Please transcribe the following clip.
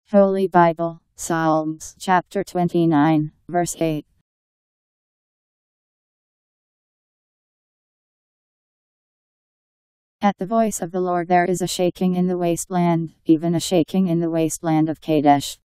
Holy Bible, Psalms, chapter 29, verse 8. At the voice of the Lord there is a shaking in the wasteland, even a shaking in the wasteland of Kadesh.